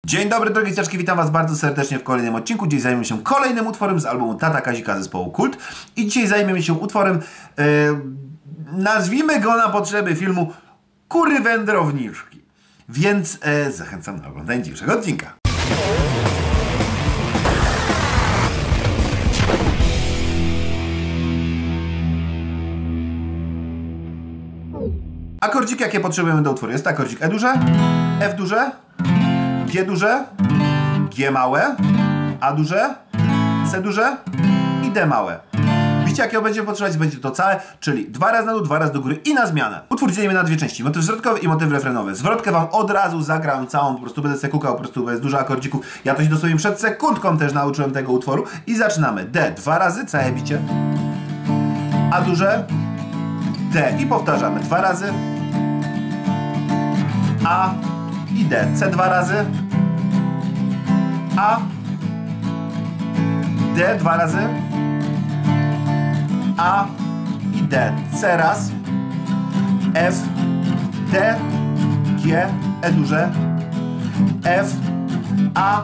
Dzień dobry drogie dzieciaczki, witam was bardzo serdecznie w kolejnym odcinku. Dziś zajmiemy się kolejnym utworem z albumu Tata Kazika zespołu Kult. I dzisiaj zajmiemy się utworem, nazwijmy go na potrzeby filmu Kury Wędrowniczki. Więc zachęcam do oglądania dzisiejszego odcinka. Akordziki, jakie potrzebujemy do utworu, jest akordzik E duże, F duże, G duże, G małe, A duże, C duże i D małe. Bicie, jakiego będziemy potrzebować, będzie to całe, czyli 2 razy na dół, 2 razy do góry i na zmianę. Utwór dzielimy na dwie części, motyw zwrotkowy i motyw refrenowy. Zwrotkę wam od razu zagram całą, po prostu będę sobie kukał, po prostu bez dużo akordzików. Ja to się dosłownie przed sekundką też nauczyłem tego utworu. I zaczynamy. D 2 razy, całe bicie. A duże, D i powtarzamy 2 razy. A i D. C 2 razy. A. D 2 razy. A i D. C raz. F. D. G. E duże. F. A.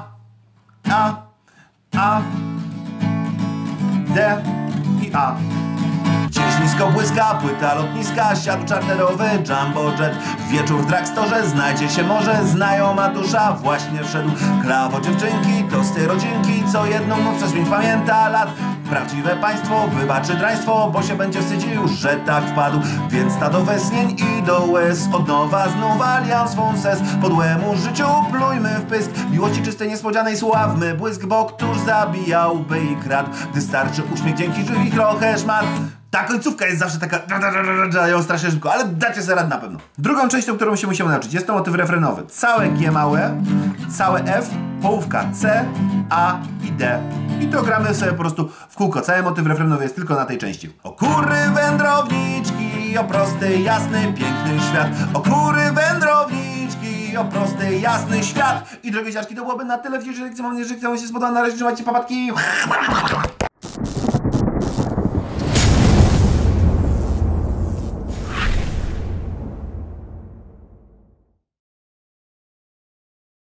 D i A. Gdzieś nisko błyska płyta lotniska, siadł czarterowy jumbo jet. Wieczór w drugstore, znajdzie się może znajoma dusza. Właśnie wszedł klawo dziewczynki, tosty rodzinki, co jedną noc przez pięć pamięta lat. Prawdziwe państwo wybaczy draństwo, bo się będzie wstydził, że tak wpadł. Więc stado westchnień i do łez, od nowa znów alians wąses. Podłemu życiu plujmy w pysk, miłości czystej, niespodzianej sławmy błysk, bo któż zabijałby i kradł, gdy starczy uśmiech, dzięki żywi trochę szmat. Ta końcówka jest zawsze taka, ją strasznie szybko, ale dacie sobie rad na pewno. Drugą częścią, którą się musimy nauczyć, jest to motyw refrenowy. Całe G małe, całe F, połówka C, A i D. I to gramy sobie po prostu w kółko. Cały motyw refrenowy jest tylko na tej części. O kury wędrowniczki, o prosty, jasny, piękny świat. O kury wędrowniczki, o prosty, jasny świat. I drogie dzieciaczki, to byłoby na tyle w dzisiejszej lekcji. Mam nadzieję, że wam się spodoba. Na razie trzymajcie papatki.